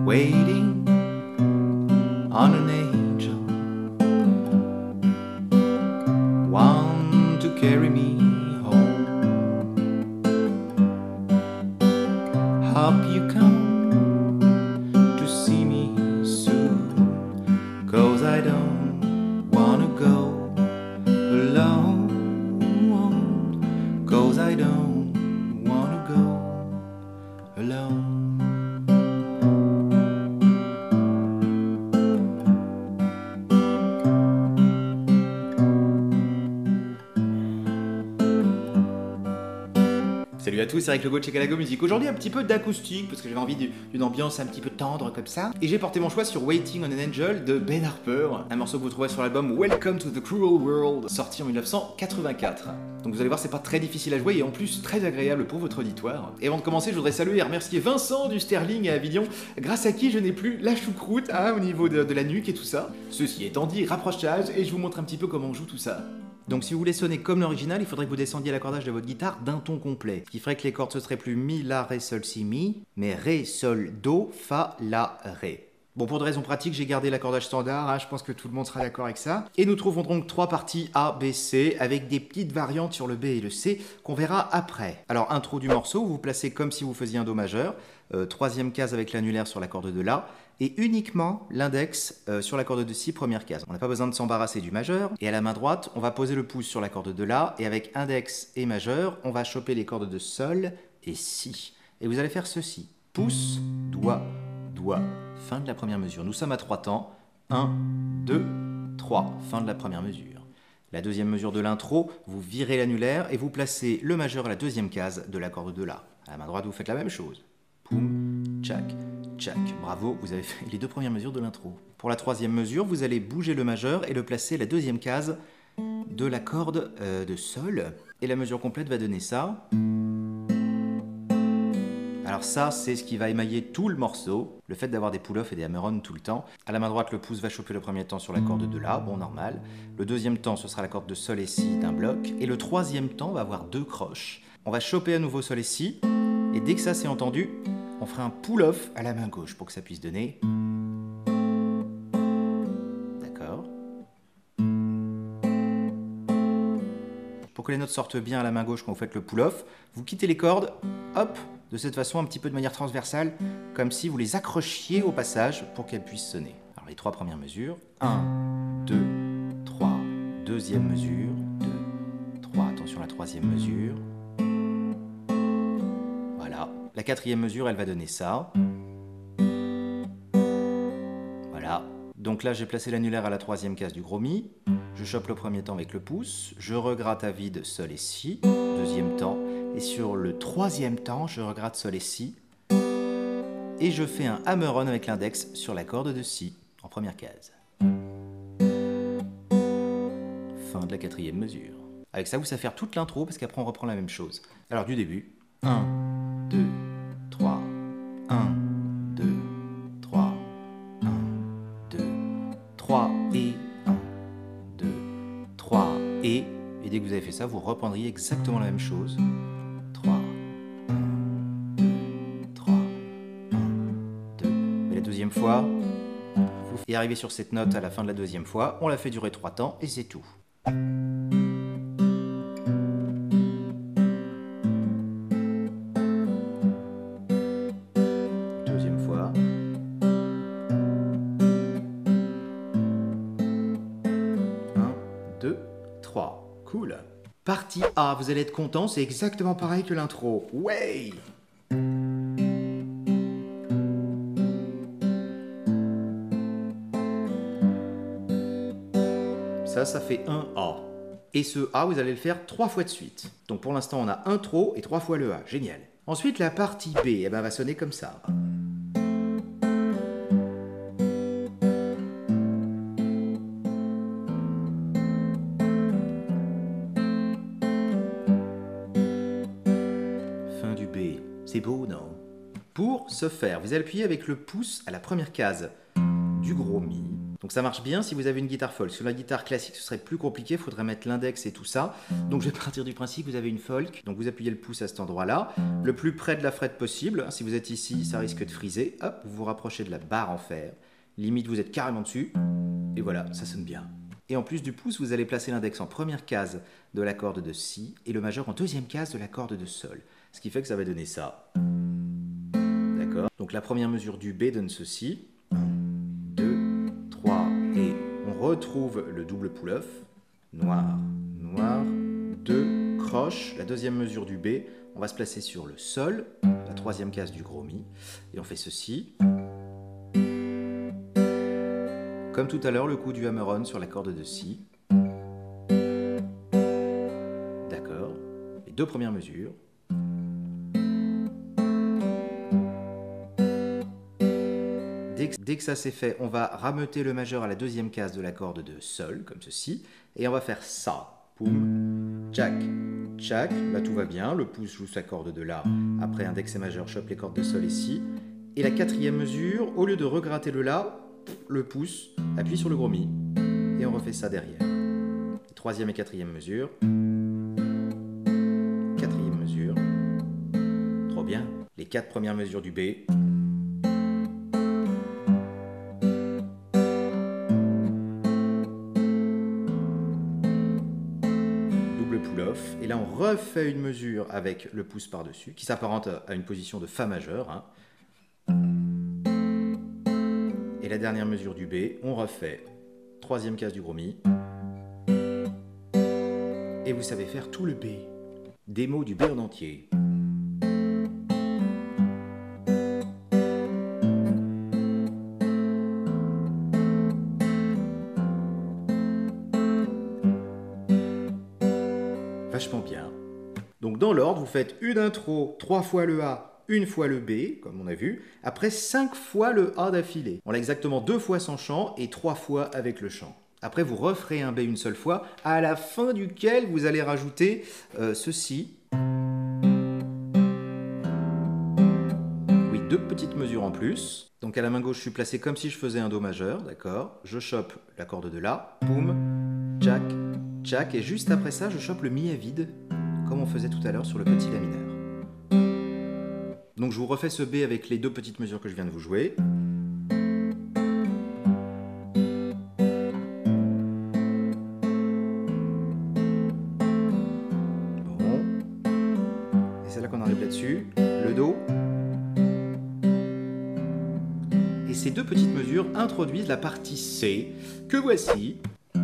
waiting on an angel, one to carry me home. Hope you come to see me soon, 'cause I don't wanna go alone, 'cause I don't wanna go alone. Salut à tous, c'est Eric Legault de chez Calago Music. Aujourd'hui un petit peu d'acoustique parce que j'avais envie d'une ambiance un petit peu tendre comme ça. Et j'ai porté mon choix sur Waiting on an Angel de Ben Harper, un morceau que vous trouverez sur l'album Welcome to the Cruel World, sorti en 1984. Donc vous allez voir, c'est pas très difficile à jouer et en plus très agréable pour votre auditoire. Et avant de commencer, je voudrais saluer et remercier Vincent du Sterling à Avignon, grâce à qui je n'ai plus la choucroute au niveau de la nuque et tout ça. Ceci étant dit, rapprochage et je vous montre un petit peu comment on joue tout ça. Donc si vous voulez sonner comme l'original, il faudrait que vous descendiez l'accordage de votre guitare d'un ton complet. Ce qui ferait que les cordes ce seraient plus Mi, La, Ré, Sol, Si, Mi, mais Ré, Sol, Do, Fa, La, Ré. Bon, pour des raisons pratiques, j'ai gardé l'accordage standard, je pense que tout le monde sera d'accord avec ça. Et nous trouvons donc 3 parties A, B, C, avec des petites variantes sur le B et le C, qu'on verra après. Alors, intro du morceau, vous placez comme si vous faisiez un Do majeur, 3e case avec l'annulaire sur la corde de La, et uniquement l'index sur la corde de Si, première case. On n'a pas besoin de s'embarrasser du majeur, et à la main droite, on va poser le pouce sur la corde de La, et avec index et majeur, on va choper les cordes de Sol et Si. Et vous allez faire ceci, pouce, doigt, doigt, fin de la première mesure. Nous sommes à 3 temps, 1, 2, 3, fin de la première mesure. La deuxième mesure de l'intro, vous virez l'annulaire et vous placez le majeur à la 2e case de la corde de La. À la main droite, vous faites la même chose. Poum, tchac, tchac. Bravo, vous avez fait les 2 premières mesures de l'intro. Pour la 3e mesure, vous allez bouger le majeur et le placer à la 2e case de la corde de Sol. Et la mesure complète va donner ça. Alors ça, c'est ce qui va émailler tout le morceau, le fait d'avoir des pull-off et des hammer-on tout le temps. À la main droite, le pouce va choper le premier temps sur la corde de La, bon normal. Le 2e temps, ce sera la corde de Sol et Si d'un bloc. Et le 3e temps va avoir 2 croches. On va choper à nouveau Sol et Si, et dès que ça c'est entendu, on fera un pull-off à la main gauche pour que ça puisse donner. D'accord. Pour que les notes sortent bien à la main gauche quand vous faites le pull-off, vous quittez les cordes, hop, de cette façon un petit peu de manière transversale, comme si vous les accrochiez au passage pour qu'elles puissent sonner. Alors les 3 premières mesures, 1, 2, 3, 2e mesure, 2, 3, attention la 3e mesure. Voilà, la 4e mesure elle va donner ça. Voilà, donc là j'ai placé l'annulaire à la 3e case du gros Mi, je chope le premier temps avec le pouce, je regratte à vide Sol et Si, 2e temps, et sur le 3e temps, je regratte Sol et Si, et je fais un hammer-on avec l'index sur la corde de Si, en première case. Fin de la 4e mesure. Avec ça, vous savez faire toute l'intro, parce qu'après on reprend la même chose. Alors du début, 1, 2, 3, 1, 2, 3, 1, 2, 3 et 1, 2, 3 et dès que vous avez fait ça, vous reprendriez exactement la même chose. 3, 1, 2, 3, 1, 2. Et la 2e fois, et arriver sur cette note à la fin de la 2e fois, on la fait durer 3 temps et c'est tout. 2e fois. 1, 2, 3. Cool. Partie A, vous allez être content, c'est exactement pareil que l'intro. Ouais! Ça fait un A. Et ce A, vous allez le faire 3 fois de suite. Donc pour l'instant, on a intro et 3 fois le A. Génial. Ensuite, la partie B, eh ben, va sonner comme ça. Fin du B. C'est beau, non? Pour ce faire, vous allez appuyer avec le pouce à la première case du gros Mi. Donc ça marche bien si vous avez une guitare folk. Sur la guitare classique, ce serait plus compliqué, il faudrait mettre l'index et tout ça. Donc je vais partir du principe que vous avez une folk. Donc vous appuyez le pouce à cet endroit-là, le plus près de la frette possible. Si vous êtes ici, ça risque de friser. Hop, vous vous rapprochez de la barre en fer. Limite, vous êtes carrément dessus. Et voilà, ça sonne bien. Et en plus du pouce, vous allez placer l'index en première case de la corde de Si et le majeur en deuxième case de la corde de Sol. Ce qui fait que ça va donner ça. D'accord? Donc la première mesure du B donne ceci. 1, 2, 3 et on retrouve le double pull-off. Noir, noir, 2, croche. La deuxième mesure du B, on va se placer sur le Sol, la troisième case du gros Mi. Et on fait ceci. Comme tout à l'heure, le coup du hammer-on sur la corde de Si. D'accord. Les deux premières mesures. Dès que ça c'est fait, on va rameuter le majeur à la deuxième case de la corde de Sol, comme ceci. Et on va faire ça. Poum, tchac, tchac. Là tout va bien. Le pouce joue sa corde de La. Après index et majeur, chope les cordes de Sol et Si. Et la quatrième mesure, au lieu de regratter le La, le pouce, appuie sur le gros Mi, et on refait ça derrière. Troisième et quatrième mesure. Quatrième mesure. Trop bien. Les 4 premières mesures du B. Double pull-off. Et là, on refait une mesure avec le pouce par-dessus, qui s'apparente à une position de Fa majeur. Hein. Et la dernière mesure du B, on refait troisième case du gros Mi. Et vous savez faire tout le B. Démo du B en entier. Vachement bien. Donc dans l'ordre, vous faites une intro, 3 fois le A, une fois le B, comme on a vu, après 5 fois le A d'affilée. On l'a exactement 2 fois sans chant et 3 fois avec le chant. Après, vous referez un B une seule fois, à la fin duquel vous allez rajouter ceci. Oui, 2 petites mesures en plus. Donc à la main gauche, je suis placé comme si je faisais un Do majeur, d'accord? Je chope la corde de La, poum, tchac, tchac, et juste après ça, je chope le Mi à vide, comme on faisait tout à l'heure sur le petit La mineur. Donc je vous refais ce B avec les 2 petites mesures que je viens de vous jouer. Bon. Et c'est là qu'on arrive là-dessus. Le Do. Et ces 2 petites mesures introduisent la partie C, que voici.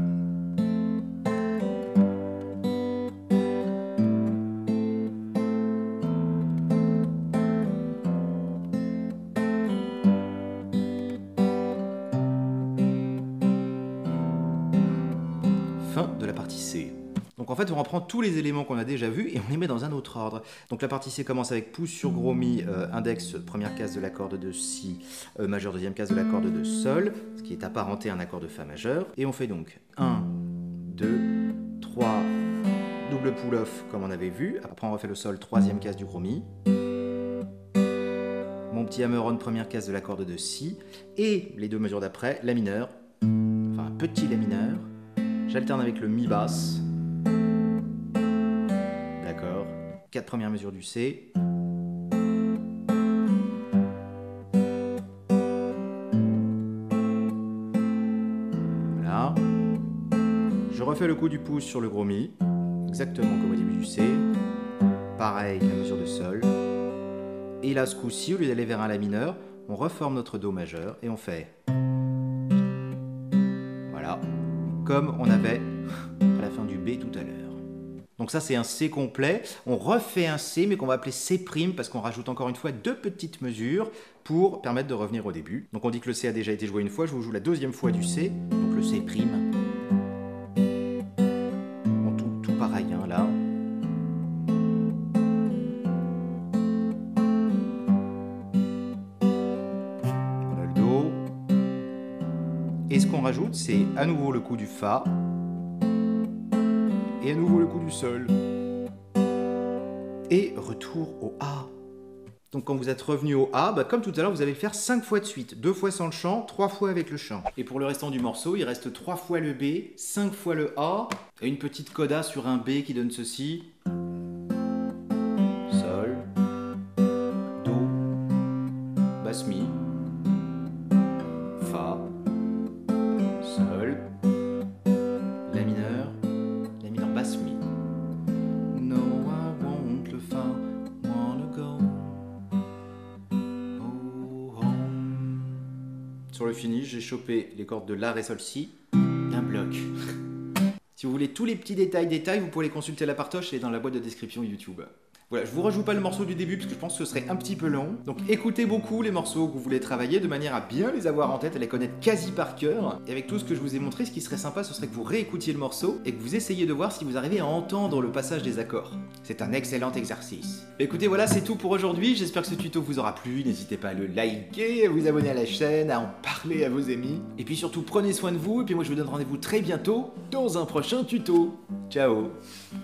Fin de la partie C. Donc en fait, on reprend tous les éléments qu'on a déjà vus et on les met dans un autre ordre. Donc la partie C commence avec pouce sur gros Mi, index, première case de la corde de Si, majeur, deuxième case de la corde de Sol, ce qui est apparenté à un accord de Fa majeur. Et on fait donc 1, 2, 3, double pull-off comme on avait vu. Après on refait le Sol, troisième case du gros Mi. Mon petit hammer-on, première case de la corde de Si. Et les 2 mesures d'après, La mineur, enfin un petit La mineur. J'alterne avec le Mi basse. D'accord. 4 premières mesures du C. Voilà. Je refais le coup du pouce sur le gros Mi. Exactement comme au début du C. Pareil, la mesure de Sol. Et là, ce coup-ci, au lieu d'aller vers un La mineur, on reforme notre Do majeur et on fait... Voilà. Comme on avait à la fin du B tout à l'heure. Donc ça c'est un C complet, on refait un C mais qu'on va appeler C' parce qu'on rajoute encore une fois 2 petites mesures pour permettre de revenir au début. Donc on dit que le C a déjà été joué une fois, je vous joue la deuxième fois du C, donc le C'. Bon, tout pareil hein, là. On a le Do. Et ce qu'on rajoute c'est à nouveau le coup du Fa. Et à nouveau le coup du Sol. Et retour au A. Donc quand vous êtes revenu au A, bah, comme tout à l'heure, vous allez le faire 5 fois de suite. 2 fois sans le chant, 3 fois avec le chant. Et pour le restant du morceau, il reste 3 fois le B, 5 fois le A, et une petite coda sur un B qui donne ceci. Sol, Do, Basse Mi, Fa, Sol, La mineur, Basse Mi. No, I won't le Fa, wanna go home. Sur le finish, j'ai chopé les cordes de La, Ré, Sol, Si, un bloc. Si vous voulez tous les petits détails, vous pouvez les consulter à la partoche et dans la boîte de description YouTube. Voilà, je vous rejoue pas le morceau du début parce que je pense que ce serait un petit peu long. Donc écoutez beaucoup les morceaux que vous voulez travailler de manière à bien les avoir en tête, à les connaître quasi par cœur. Et avec tout ce que je vous ai montré, ce qui serait sympa, ce serait que vous réécoutiez le morceau et que vous essayiez de voir si vous arrivez à entendre le passage des accords. C'est un excellent exercice. Écoutez, voilà, c'est tout pour aujourd'hui. J'espère que ce tuto vous aura plu. N'hésitez pas à le liker, à vous abonner à la chaîne, à en parler à vos amis. Et puis surtout, prenez soin de vous. Et puis moi, je vous donne rendez-vous très bientôt dans un prochain tuto. Ciao!